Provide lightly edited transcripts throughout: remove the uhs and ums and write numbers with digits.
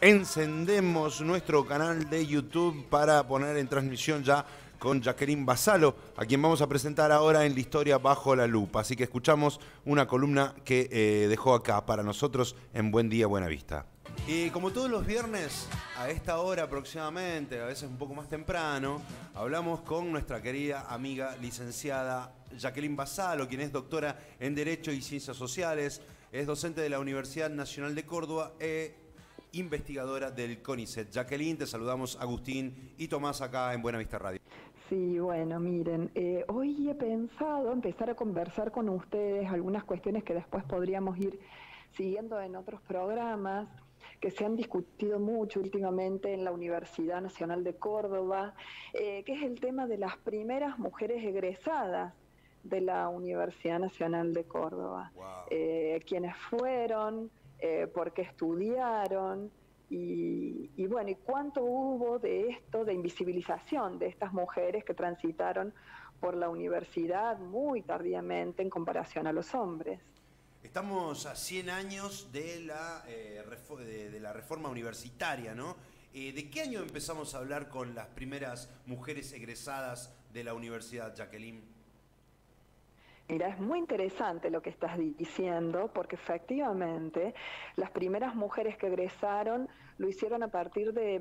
encendemos nuestro canal de YouTube para poner en transmisión ya con Jacqueline Basalo, a quien vamos a presentar ahora en La Historia Bajo la Lupa. Así que escuchamos una columna que dejó acá para nosotros en Buen Día, Buena Vista. Y como todos los viernes, a esta hora aproximadamente, a veces un poco más temprano, hablamos con nuestra querida amiga licenciada Jacqueline Basalo, quien es doctora en Derecho y Ciencias Sociales, es docente de la Universidad Nacional de Córdoba e investigadora del CONICET. Jacqueline, te saludamos Agustín y Tomás acá en Buena Vista Radio. Sí, bueno, miren, hoy he pensado empezar a conversar con ustedes algunas cuestiones que después podríamos ir siguiendo en otros programas que se han discutido mucho últimamente en la Universidad Nacional de Córdoba, que es el tema de las primeras mujeres egresadas de la Universidad Nacional de Córdoba. Wow. Quiénes fueron, por qué estudiaron. Y bueno, ¿y cuánto hubo de esto, de invisibilización de estas mujeres que transitaron por la universidad muy tardíamente en comparación a los hombres? Estamos a 100 años de la reforma universitaria, ¿no? ¿De qué año empezamos a hablar con las primeras mujeres egresadas de la universidad, Jacqueline? Mira, es muy interesante lo que estás diciendo, porque efectivamente las primeras mujeres que egresaron lo hicieron a partir de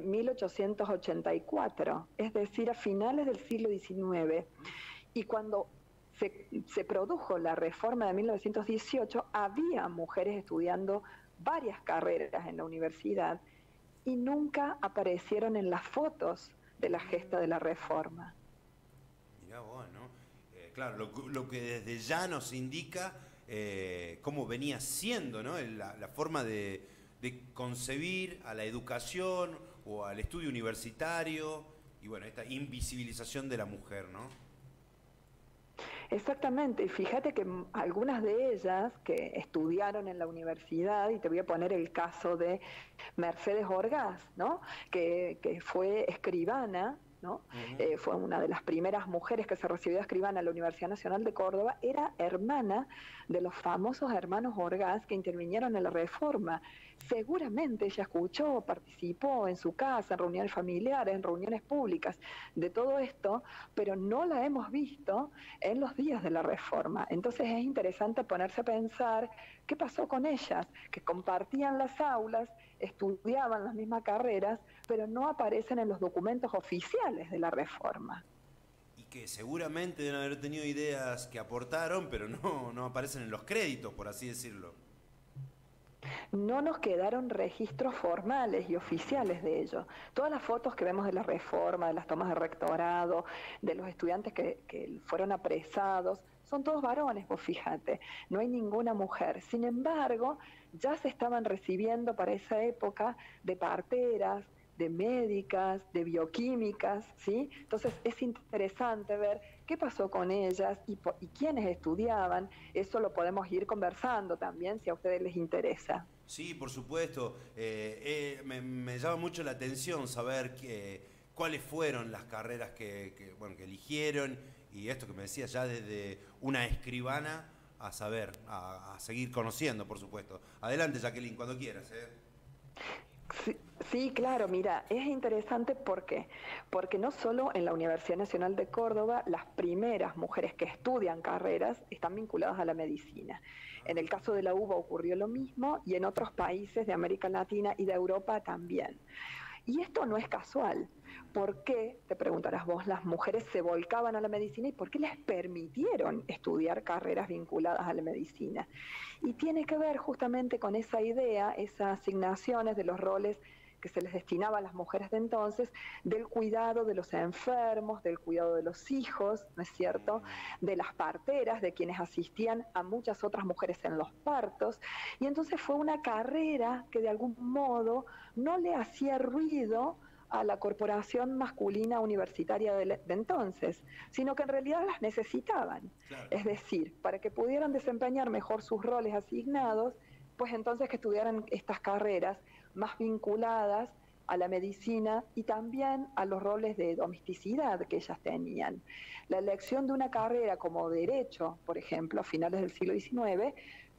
1884, es decir, a finales del siglo XIX. Y cuando se produjo la reforma de 1918, había mujeres estudiando varias carreras en la universidad y nunca aparecieron en las fotos de la gesta de la reforma. Mirá vos, ¿no? Claro, lo que desde ya nos indica cómo venía siendo, ¿no? La forma de concebir a la educación o al estudio universitario y bueno, esta invisibilización de la mujer, ¿no? Exactamente, y fíjate que algunas de ellas que estudiaron en la universidad, y te voy a poner el caso de Mercedes Orgaz, ¿no? que fue escribana, ¿no? Fue una de las primeras mujeres que se recibió de escribana en la Universidad Nacional de Córdoba, era hermana de los famosos hermanos Orgaz que intervinieron en la reforma. Seguramente ella escuchó, participó en su casa, en reuniones familiares, en reuniones públicas, de todo esto, pero no la hemos visto en los días de la reforma. Entonces es interesante ponerse a pensar qué pasó con ellas, que compartían las aulas, estudiaban las mismas carreras, pero no aparecen en los documentos oficiales de la reforma. Y que seguramente deben haber tenido ideas que aportaron, pero no aparecen en los créditos, por así decirlo. No nos quedaron registros formales y oficiales de ello. Todas las fotos que vemos de la reforma, de las tomas de rectorado, de los estudiantes que fueron apresados, son todos varones, vos fíjate, no hay ninguna mujer. Sin embargo, ya se estaban recibiendo para esa época de parteras, de médicas, de bioquímicas, ¿sí? Entonces es interesante ver qué pasó con ellas y quiénes estudiaban. Eso lo podemos ir conversando también si a ustedes les interesa. Sí, por supuesto. Me llama mucho la atención saber cuáles fueron las carreras bueno, que eligieron y esto que me decías ya desde una escribana a saber, a seguir conociendo, por supuesto. Adelante, Jacqueline, cuando quieras. Sí, sí, claro, mira, es interesante ¿por qué? Porque no solo en la Universidad Nacional de Córdoba las primeras mujeres que estudian carreras están vinculadas a la medicina. En el caso de la UBA ocurrió lo mismo y en otros países de América Latina y de Europa también. Y esto no es casual. ¿Por qué, te preguntarás vos, las mujeres se volcaban a la medicina y por qué les permitieron estudiar carreras vinculadas a la medicina? Y tiene que ver justamente con esa idea, esas asignaciones de los roles que se les destinaba a las mujeres de entonces, del cuidado de los enfermos, del cuidado de los hijos, ¿no es cierto?, de las parteras, de quienes asistían a muchas otras mujeres en los partos, y entonces fue una carrera que de algún modo no le hacía ruido a la corporación masculina universitaria de entonces, sino que en realidad las necesitaban. Claro. Es decir, para que pudieran desempeñar mejor sus roles asignados, pues entonces que estudiaran estas carreras más vinculadas a la medicina y también a los roles de domesticidad que ellas tenían. La elección de una carrera como derecho, por ejemplo, a finales del siglo XIX,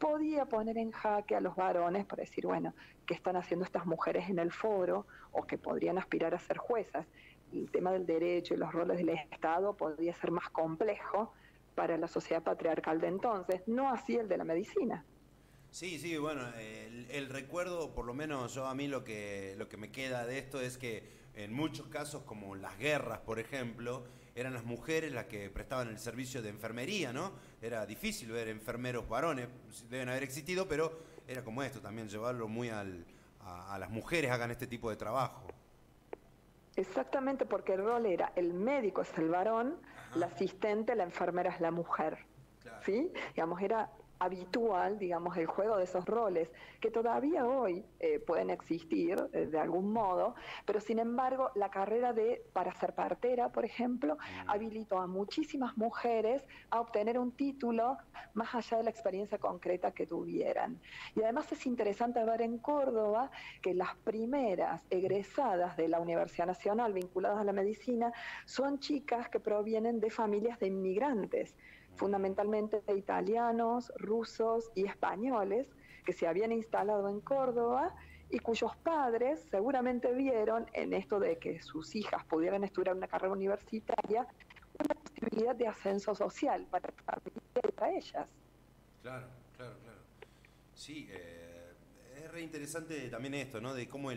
podía poner en jaque a los varones para decir, bueno, ¿qué están haciendo estas mujeres en el foro? O que podrían aspirar a ser juezas. El tema del derecho y los roles del Estado podría ser más complejo para la sociedad patriarcal de entonces, no así el de la medicina. Sí, sí, bueno, el recuerdo, por lo menos yo a mí lo que me queda de esto es que en muchos casos, como las guerras, por ejemplo, eran las mujeres las que prestaban el servicio de enfermería, ¿no? Era difícil ver enfermeros varones, deben haber existido, pero era como esto también, llevarlo muy a las mujeres hagan este tipo de trabajo. Exactamente, porque el rol era el médico es el varón, la Ajá, asistente, la enfermera es la mujer. claro. ¿Sí? Digamos, era habitual, digamos, el juego de esos roles, que todavía hoy pueden existir de algún modo, pero sin embargo la carrera para ser partera, por ejemplo, Mm, habilitó a muchísimas mujeres a obtener un título más allá de la experiencia concreta que tuvieran. Y además es interesante ver en Córdoba que las primeras egresadas de la Universidad Nacional vinculadas a la medicina son chicas que provienen de familias de inmigrantes, mm. fundamentalmente italianos, rusos y españoles, que se habían instalado en Córdoba y cuyos padres seguramente vieron en esto de que sus hijas pudieran estudiar una carrera universitaria una posibilidad de ascenso social para la familia y para ellas. Claro, claro, claro. Sí, es re interesante también esto, ¿no? De cómo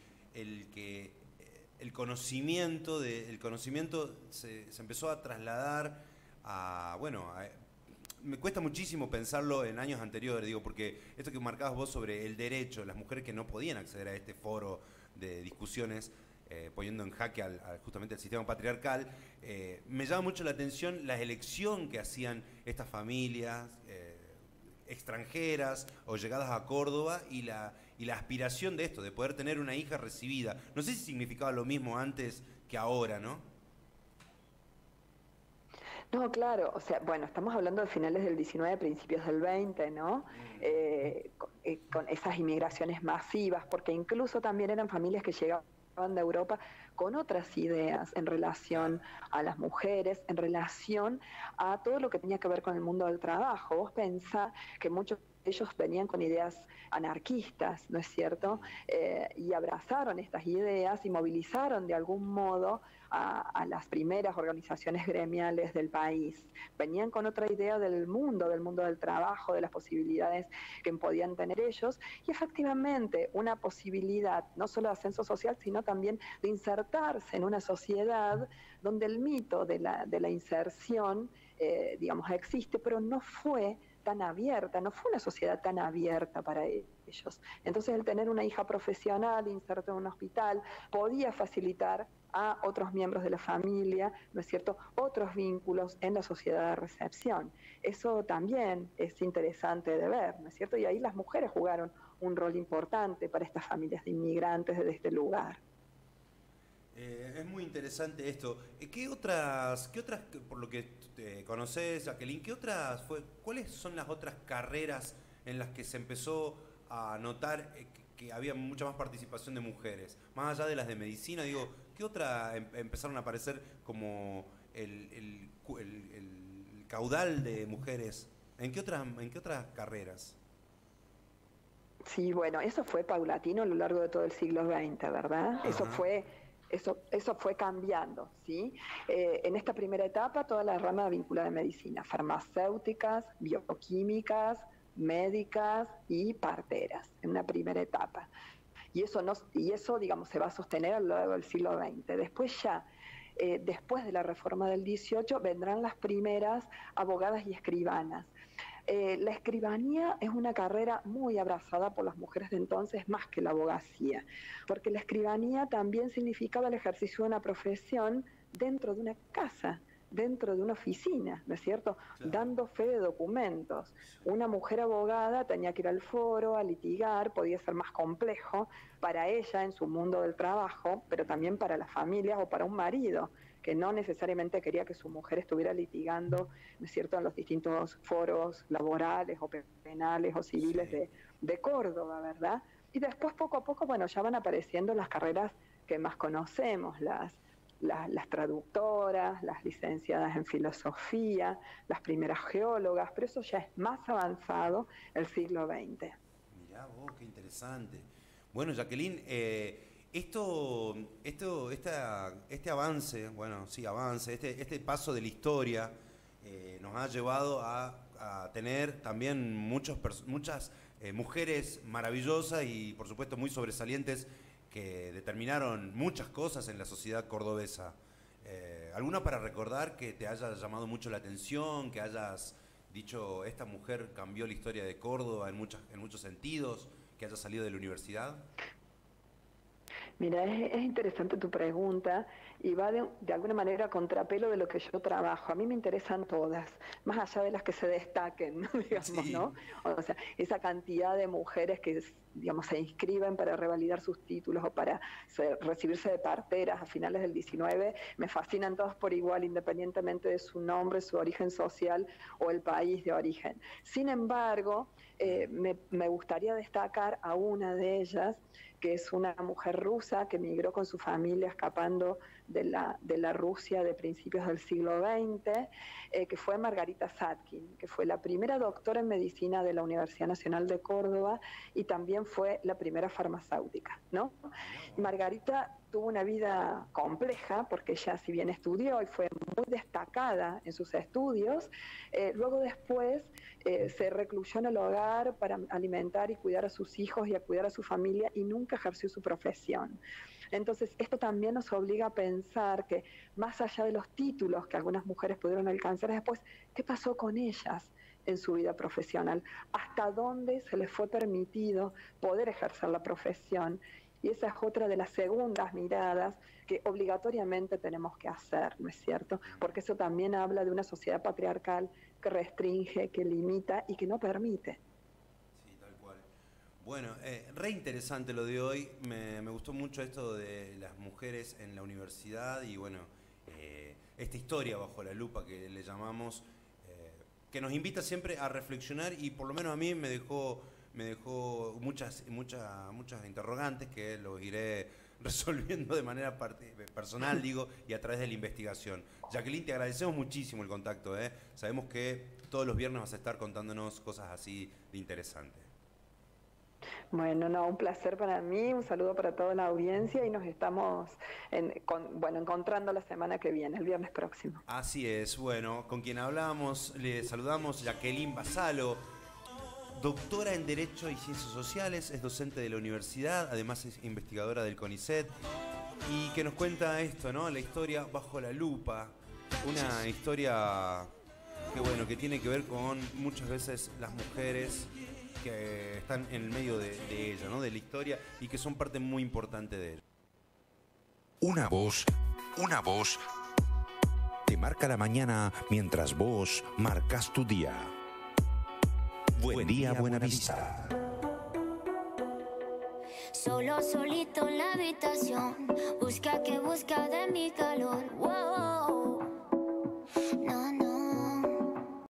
el conocimiento, el conocimiento se empezó a trasladar a, bueno, me cuesta muchísimo pensarlo en años anteriores, digo, porque esto que marcabas vos sobre el derecho, las mujeres que no podían acceder a este foro de discusiones, poniendo en jaque justamente el sistema patriarcal, me llama mucho la atención la elección que hacían estas familias extranjeras o llegadas a Córdoba y la aspiración de esto, de poder tener una hija recibida. No sé si significaba lo mismo antes que ahora, ¿no? No, claro, o sea, bueno, estamos hablando de finales del 19, principios del 20, ¿no? Con esas inmigraciones masivas, porque incluso también eran familias que llegaban de Europa con otras ideas en Claro. relación a las mujeres, en relación a todo lo que tenía que ver con el mundo del trabajo. Vos pensás que muchos de ellos venían con ideas anarquistas, ¿no es cierto? Mm. Y abrazaron estas ideas y movilizaron de algún modo a las primeras organizaciones gremiales del país. Venían con otra idea del mundo del trabajo, de las posibilidades que podían tener ellos y efectivamente una posibilidad no solo de ascenso social, sino también de insertarse en una sociedad donde el mito de la inserción, digamos, existe, pero no fue tan abierta, no fue una sociedad tan abierta para ellos. Entonces el tener una hija profesional inserta en un hospital podía facilitar a otros miembros de la familia, ¿no es cierto?, otros vínculos en la sociedad de recepción. Eso también es interesante de ver, ¿no es cierto? Y ahí las mujeres jugaron un rol importante para estas familias de inmigrantes de este lugar. Es muy interesante esto. Qué otras, por lo que te conoces, Jacqueline, cuáles son las otras carreras en las que se empezó a notar que había mucha más participación de mujeres? Más allá de las de medicina, digo, ¿qué otra empezaron a aparecer como el caudal de mujeres? En qué otras carreras? Sí, bueno, eso fue paulatino a lo largo de todo el siglo XX, ¿verdad? Ajá. Eso fue cambiando, ¿sí? En esta primera etapa, toda la rama vinculada a medicina, farmacéuticas, bioquímicas, médicas y parteras, en una primera etapa. Y eso, digamos, se va a sostener a lo largo del siglo XX. Después ya, después de la reforma del 18, vendrán las primeras abogadas y escribanas. La escribanía es una carrera muy abrazada por las mujeres de entonces más que la abogacía, porque la escribanía también significaba el ejercicio de una profesión dentro de una casa, dentro de una oficina, ¿no es cierto? Claro. Dando fe de documentos. Sí. Una mujer abogada tenía que ir al foro, a litigar, podía ser más complejo para ella en su mundo del trabajo, pero también para las familias o para un marido que no necesariamente quería que su mujer estuviera litigando, ¿no es cierto?, en los distintos foros laborales o penales o civiles Sí. de Córdoba, ¿verdad? Y después, poco a poco, bueno, ya van apareciendo las carreras que más conocemos, las traductoras, las licenciadas en filosofía, las primeras geólogas, pero eso ya es más avanzado el siglo XX. Mirá vos, qué interesante. Bueno, Jacqueline, este avance, bueno, sí, avance, este paso de la historia nos ha llevado a tener también muchas mujeres maravillosas y, por supuesto, muy sobresalientes que determinaron muchas cosas en la sociedad cordobesa. ¿Alguna para recordar que te haya llamado mucho la atención, que hayas dicho, esta mujer cambió la historia de Córdoba en muchos sentidos, que haya salido de la universidad? Mira, es interesante tu pregunta y va de alguna manera a contrapelo de lo que yo trabajo. A mí me interesan todas, más allá de las que se destaquen, ¿no? Digamos, Sí. ¿no? O sea, esa cantidad de mujeres que, digamos, se inscriben para revalidar sus títulos o para recibirse de parteras a finales del 19, me fascinan todas por igual, independientemente de su nombre, su origen social o el país de origen. Sin embargo, me gustaría destacar a una de ellas, que es una mujer rusa que emigró con su familia escapando de la Rusia de principios del siglo XX, que fue Margarita Sadkin, que fue la primera doctora en medicina de la Universidad Nacional de Córdoba y también fue la primera farmacéutica, ¿no? Margarita tuvo una vida compleja porque ella, si bien estudió y fue muy destacada en sus estudios, luego después se recluyó en el hogar para alimentar y cuidar a sus hijos y a cuidar a su familia y nunca ejerció su profesión. Entonces, esto también nos obliga a pensar que más allá de los títulos que algunas mujeres pudieron alcanzar después, ¿qué pasó con ellas en su vida profesional? ¿Hasta dónde se les fue permitido poder ejercer la profesión? Y esa es otra de las segundas miradas que obligatoriamente tenemos que hacer, ¿no es cierto? Porque eso también habla de una sociedad patriarcal que restringe, que limita y que no permite. Sí, tal cual. Bueno, re interesante lo de hoy. Me gustó mucho esto de las mujeres en la universidad y bueno, esta historia bajo la lupa que le llamamos, que nos invita siempre a reflexionar y por lo menos a mí me dejó muchas interrogantes que los iré resolviendo de manera personal, digo, y a través de la investigación. Jacqueline, te agradecemos muchísimo el contacto, ¿eh? Sabemos que todos los viernes vas a estar contándonos cosas así de interesantes. Bueno, no, un placer para mí, un saludo para toda la audiencia y nos estamos encontrando la semana que viene, el viernes próximo. Así es, bueno, con quien hablamos, le saludamos Jacqueline Basalo, doctora en Derecho y Ciencias Sociales, es docente de la universidad, además es investigadora del CONICET y que nos cuenta esto, ¿no? La historia bajo la lupa, una historia que bueno, que tiene que ver con muchas veces las mujeres que están en el medio de ella, ¿no? De la historia y que son parte muy importante de ella. Una voz te marca la mañana mientras vos marcas tu día. Buen día, buena vista. Solo solito en la habitación, busca de mi calor.